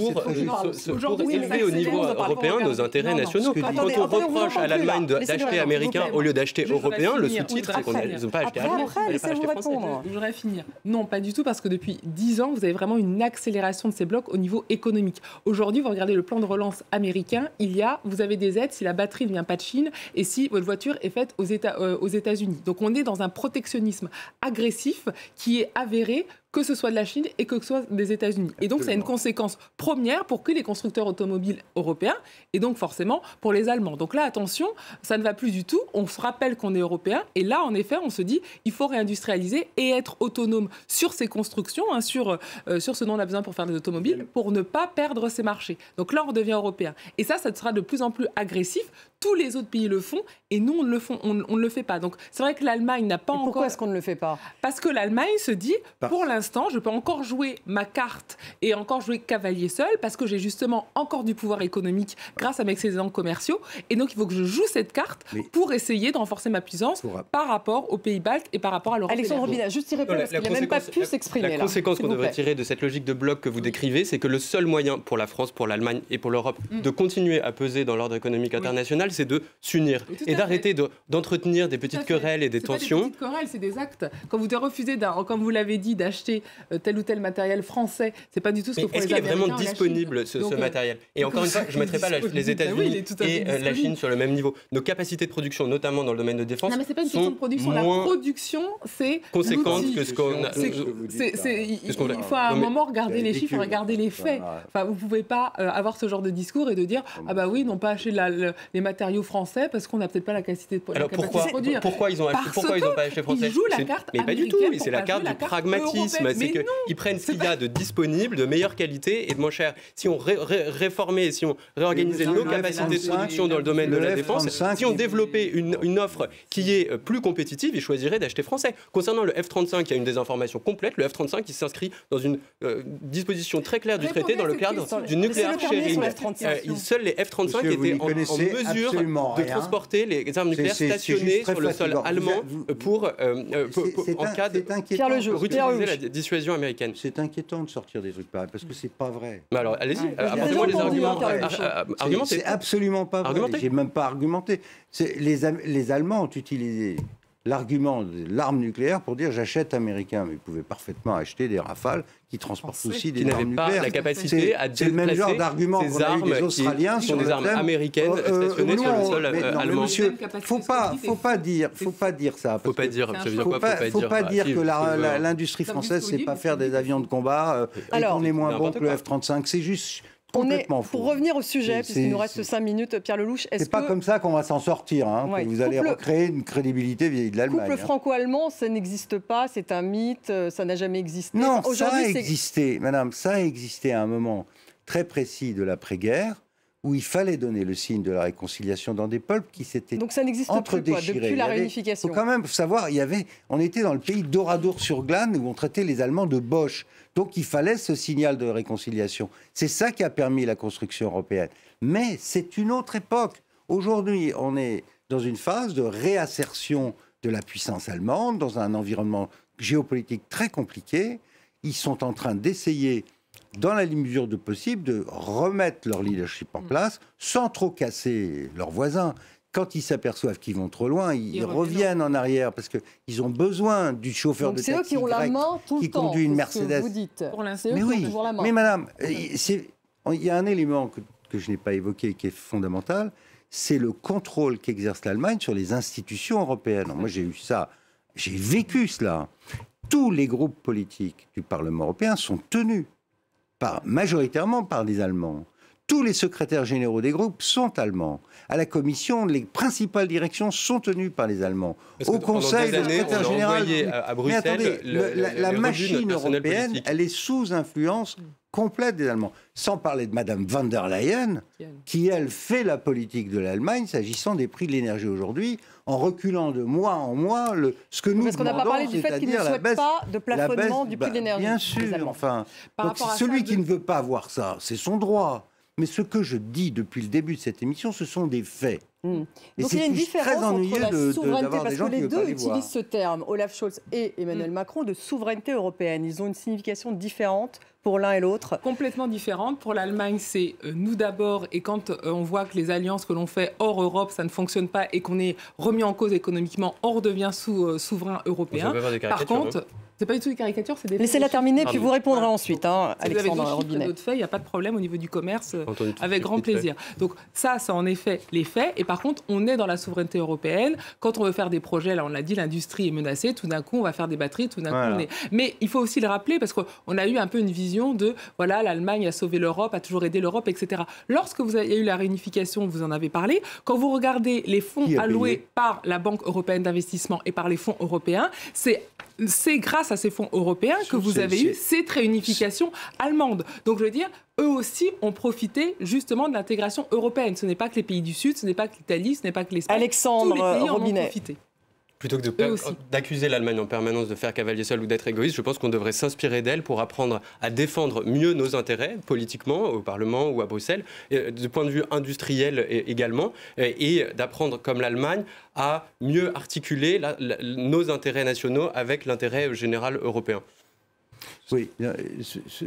pour élever au niveau européen nos intérêts nationaux. Quand on reproche à l'Allemagne d'acheter américain au lieu d'acheter européen, le sous-titre, c'est qu'ils n'ont pas acheté allemand, ils n'ont pas acheté français. Je voudrais finir. Non, pas du tout, parce que depuis dix ans, vous avez vraiment une accélération de ces blocs au niveau économique. Aujourd'hui, vous regardez le plan de relance américain, il y a, vous avez des aides si la batterie ne vient pas de Chine et si votre voiture est faite aux États, euh, aux États-Unis. Donc on est dans un protectionnisme agressif qui est avéré, que ce soit de la Chine et que ce soit des États-Unis. Et donc, ça a une conséquence première pour que les constructeurs automobiles européens, et donc forcément pour les Allemands. Donc là, attention, ça ne va plus du tout. On se rappelle qu'on est européen, et là, en effet, on se dit, il faut réindustrialiser et être autonome sur ces constructions, hein, sur, euh, sur ce dont on a besoin pour faire des automobiles, pour ne pas perdre ces marchés. Donc là, on devient européen. Et ça, ça sera de plus en plus agressif. Tous les autres pays le font, et nous, on ne le, font, on, on ne le fait pas. Donc, c'est vrai que l'Allemagne n'a pas et encore... Pourquoi est-ce qu'on ne le fait pas? Parce que l'Allemagne se dit, Parce... pour l'instant, je peux encore jouer ma carte et encore jouer cavalier seul, parce que j'ai justement encore du pouvoir économique grâce à mes excédents commerciaux. Et donc, il faut que je joue cette carte Mais... pour essayer de renforcer ma puissance pour... par rapport aux pays baltes et par rapport à l'Europe. Alexandre Robina, juste y répondre, parce qu'il n'a même pas pu s'exprimer. La là, conséquence qu'on devrait tirer de cette logique de bloc que vous décrivez, c'est que le seul moyen pour la France, pour l'Allemagne et pour l'Europe mm. de continuer à peser dans l'ordre économique international, oui. c'est de s'unir et d'arrêter de, d'entretenir des petites querelles et des c'est tensions. Pas des petites querelles, c'est des actes. Quand vous refusez, comme vous l'avez dit, d'acheter tel ou tel matériel français, c'est pas du tout ce que font les Américains. Est-ce qu'il est vraiment disponible ce, Donc, ce matériel? Et encore une fois, je ne mettrai pas la, les États-Unis oui, et euh, la Chine sur le même niveau. Nos capacités de production, notamment dans le domaine de défense, non, mais c'est pas une question de production. La production, c'est conséquente que ce qu'on a. Il faut à un moment regarder les chiffres, regarder les faits. Enfin, vous pouvez pas avoir ce genre de discours et de dire ah bah oui, non pas acheter les matériaux français parce qu'on n'a peut-être pas la capacité de Alors pourquoi, produire. Pourquoi ils ont acheté, pourquoi ils n'ont pas acheté français? Ils jouent la carte mais pas du tout, c'est la carte du pragmatisme. C'est qu'ils prennent ce qu'il y a de disponible, de meilleure qualité et de moins cher. Si on ré ré réformait, si on réorganisait nos capacités de production dans le domaine de la défense, si on développait une, une offre qui est plus compétitive, ils choisiraient d'acheter français. Concernant le F trente-cinq, il y a une désinformation complète. Le F trente-cinq qui s'inscrit dans une euh, disposition très claire du traité dans le cadre du nucléaire sharing. Euh, seuls les F trente-cinq étaient en, en mesure de transporter les armes nucléaires stationnées sur le sol allemand pour, euh, pour, pour en cas de pour utiliser la dissuasion américaine. C'est inquiétant de sortir des trucs pareils parce que c'est pas vrai. Mais alors, allez-y, apportez-moi les arguments. Argumentez. C'est absolument pas vrai. J'ai même pas argumenté. Les, les Allemands ont utilisé l'argument de l'arme nucléaire pour dire j'achète américain, mais ils pouvaient parfaitement acheter des Rafales qui transportent Français, aussi des armes nucléaires. Qui n'avaient pas la capacité à déplacer c'est le même genre d'argument qu'on a eu des Australiens qui sont des armes américaines euh, stationnées euh, sur le sol mais, allemand. Non, monsieur, faut pas, faut pas dire, faut pas dire ça. Faut pas dire. Ça veut dire quoi? Faut pas dire que l'industrie ça française sait pas faire des avions de combat et qu'on est moins bon que le F trente-cinq. C'est juste. On est, pour revenir au sujet, puisqu'il nous reste cinq minutes, Pierre Lelouch, est-ce que... C'est pas comme ça qu'on va s'en sortir, hein, ouais, que vous allez recréer une crédibilité vis-à-vis de l'Allemagne. Le couple franco-allemand, ça n'existe pas, c'est un mythe, ça n'a jamais existé. Non, ça a existé, madame, ça a existé à un moment très précis de l'après-guerre, où il fallait donner le signe de la réconciliation dans des peuples qui s'étaient Donc ça n'existe plus, quoi, depuis la réunification. Il faut quand même savoir, il y avait, on était dans le pays d'Oradour-sur-Glane, où on traitait les Allemands de Boche. Donc il fallait ce signal de réconciliation. C'est ça qui a permis la construction européenne. Mais c'est une autre époque. Aujourd'hui, on est dans une phase de réassertion de la puissance allemande, dans un environnement géopolitique très compliquée. Ils sont en train d'essayer, dans la mesure de possible, de remettre leur leadership en place sans trop casser leurs voisins. Quand ils s'aperçoivent qu'ils vont trop loin, ils, ils reviennent en arrière parce qu'ils ont besoin du chauffeur Donc de taxi c'est eux qui ont la main tout qui le temps, conduit une Mercedes. Ce que vous dites. Mais oui, mais madame, il y a un élément que, que je n'ai pas évoqué qui est fondamental, c'est le contrôle qu'exerce l'Allemagne sur les institutions européennes. Moi, j'ai eu ça, j'ai vécu cela. Tous les groupes politiques du Parlement européen sont tenus par, majoritairement par des Allemands. Tous les secrétaires généraux des groupes sont allemands. À la Commission, les principales directions sont tenues par les Allemands. Au Conseil, le secrétaire général... À, à Bruxelles, mais attendez, le, la, la machine européenne, politique. Elle est sous influence complète des Allemands. Sans parler de Madame von der Leyen, qui, elle, fait la politique de l'Allemagne s'agissant des prix de l'énergie aujourd'hui, en reculant de mois en mois le, ce que nous Parce qu'on n'a pas parlé du fait qu'ils ne souhaitent baisse, pas de plafonnement baisse, du prix de l'énergie. Bien sûr, enfin. Donc, celui ça, qui de... ne veut pas voir ça, c'est son droit. Mais ce que je dis depuis le début de cette émission, ce sont des faits. Mmh. Donc il y a une différence entre la de, souveraineté, de, parce que les deux utilisent voir. ce terme, Olaf Scholz et Emmanuel mmh. Macron, de souveraineté européenne. Ils ont une signification différente pour l'un et l'autre. Complètement différente. Pour l'Allemagne, c'est euh, nous d'abord, et quand euh, on voit que les alliances que l'on fait hors Europe, ça ne fonctionne pas et qu'on est remis en cause économiquement, on redevient sous, euh, souverain européen. Par contre... Hein. C'est pas du tout des caricatures, c'est des... Laissez-la terminer, puis vous répondrez ensuite, hein, si Alexandre Robinet. Robinet. D'autres faits, il n'y a pas de problème au niveau du commerce, avec grand plaisir. Donc ça, c'est en effet les faits. Et par contre, on est dans la souveraineté européenne. Quand on veut faire des projets, là on l'a dit, l'industrie est menacée. Tout d'un coup, on va faire des batteries. Tout d'un voilà. coup, on est... Mais il faut aussi le rappeler, parce qu'on a eu un peu une vision de, voilà, l'Allemagne a sauvé l'Europe, a toujours aidé l'Europe, et cetera. Lorsque vous avez eu la réunification, vous en avez parlé, quand vous regardez les fonds alloués payé par la Banque européenne d'investissement et par les fonds européens, c'est... c'est grâce à ces fonds européens que vous avez eu cette réunification allemande. Donc, je veux dire, eux aussi ont profité justement de l'intégration européenne. Ce n'est pas que les pays du Sud, ce n'est pas que l'Italie, ce n'est pas que l'Espagne. Alexandre Tous les pays Robinet. en ont profité. Plutôt que de, d'accuser l'Allemagne en permanence de faire cavalier seul ou d'être égoïste, je pense qu'on devrait s'inspirer d'elle pour apprendre à défendre mieux nos intérêts, politiquement, au Parlement ou à Bruxelles, et, du point de vue industriel également, et, et d'apprendre, comme l'Allemagne, à mieux articuler la, la, nos intérêts nationaux avec l'intérêt général européen. Oui, ce, ce,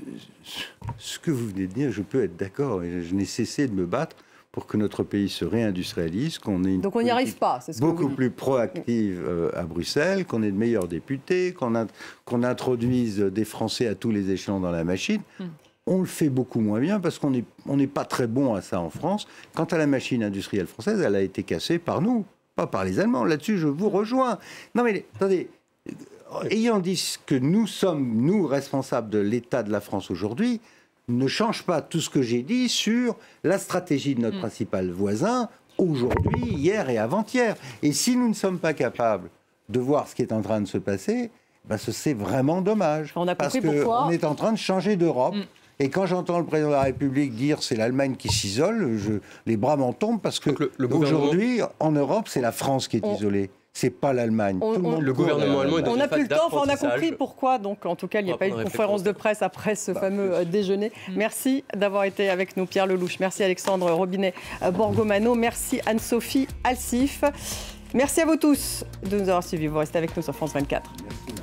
ce que vous venez de dire, je peux être d'accord, et je n'ai cessé de me battre pour que notre pays se réindustrialise, qu'on ait une Donc on n'y arrive pas, c'est ce que beaucoup plus proactive euh, à Bruxelles, qu'on ait de meilleurs députés, qu'on, a, qu'on introduise des Français à tous les échelons dans la machine. Mm. On le fait beaucoup moins bien parce qu'on n'est on n'est pas très bon à ça en France. Quant à la machine industrielle française, elle a été cassée par nous, pas par les Allemands. Là-dessus, je vous rejoins. Non mais, attendez, ayant dit que nous sommes, nous, responsables de l'état de la France aujourd'hui, ne change pas tout ce que j'ai dit sur la stratégie de notre mmh. principal voisin aujourd'hui, hier et avant-hier. Et si nous ne sommes pas capables de voir ce qui est en train de se passer, ben c'est vraiment dommage. On a parce qu'on est en train de changer d'Europe. Mmh. Et quand j'entends le président de la République dire c'est l'Allemagne qui s'isole, je, les bras m'en tombent parce que le, le aujourd'hui, en Europe, c'est la France qui est on... isolée. C'est pas l'Allemagne. On, Tout le, monde le gouvernement allemand est dans on n'a plus le temps, enfin, on a compris pourquoi. Donc, en tout cas, il n'y a pas eu de conférence de presse après ce bah, fameux euh, déjeuner. Mmh. Merci d'avoir été avec nous, Pierre Lelouch. Merci Alexandre Robinet euh, Borgomano. Merci Anne-Sophie Alsif. Merci à vous tous de nous avoir suivis. Vous restez avec nous sur France vingt-quatre. Merci.